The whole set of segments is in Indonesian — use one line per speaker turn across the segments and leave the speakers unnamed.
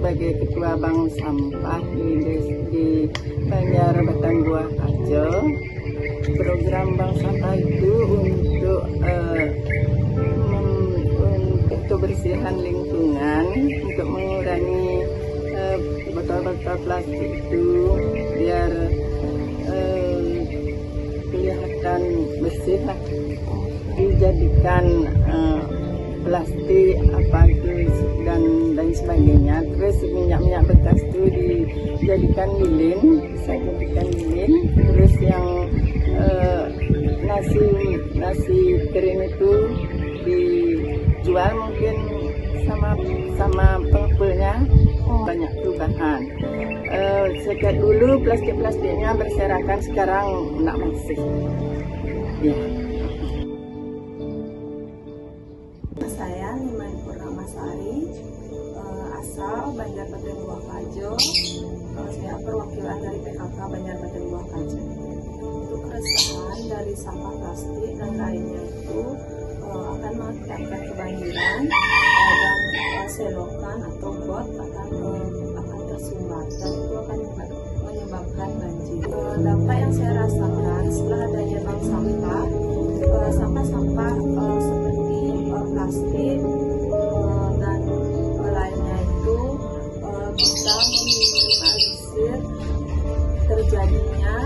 sebagai Ketua Bank Sampah di Banjar Batangguah Kajo. Program Bank Sampah itu untuk kebersihan lingkungan, untuk mengurangi botol-botol plastik itu biar kelihatan bersih lah. Dijadikan plastik apa itu dan lain sebagainya. Terus minyak-minyak bekas itu dijadikan lilin, bisa dijadikan lilin. Terus yang nasi kering itu dijual mungkin sama pengepulnya. Banyak perubahan. Sejak dulu plastiknya berserakan, sekarang nak masih. Ya.
Saya Nimai Purnamasari, asal Banjar Batangguah Kajo. Saya perwakilan dari PKK Banjar Batangguah Kajo. Untuk keresahan dari sampah plastik dan lainnya itu akan mengakibatkan kebanjiran dan selokan atau got akan tersumbat dan itu akan menyebabkan banjir. Dampak yang saya rasakan setelah adanya bank sampah, sampah-sampah seperti plastik dan lainnya itu bisa meminimalisir terjadinya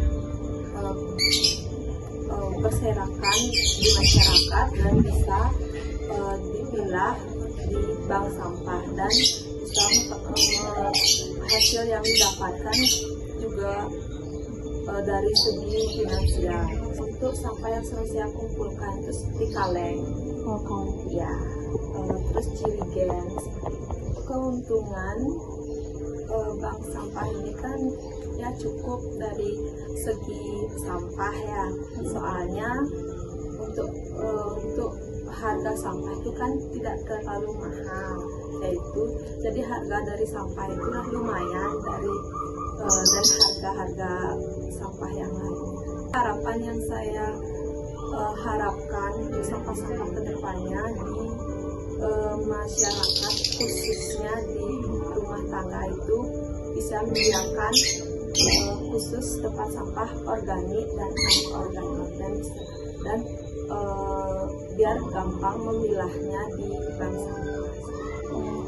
berserakan di masyarakat dan bisa dipilah di bank sampah, dan bisa hasil yang didapatkan juga dari segi finansial. Untuk sampah yang sering saya kumpulkan itu seperti kaleng, ya, terus jirigen. Keuntungan bank sampah ini kan ya cukup dari segi sampah ya, soalnya untuk harga sampah itu kan tidak terlalu mahal, yaitu jadi harga dari sampah itu lumayan dari harga sampah yang lain. Harapan yang saya harapkan untuk sampah-sampah kedepannya di masyarakat, khususnya di rumah tangga itu bisa menyediakan khusus tempat sampah organik dan anorganik dan biar gampang memilahnya di bank sampah.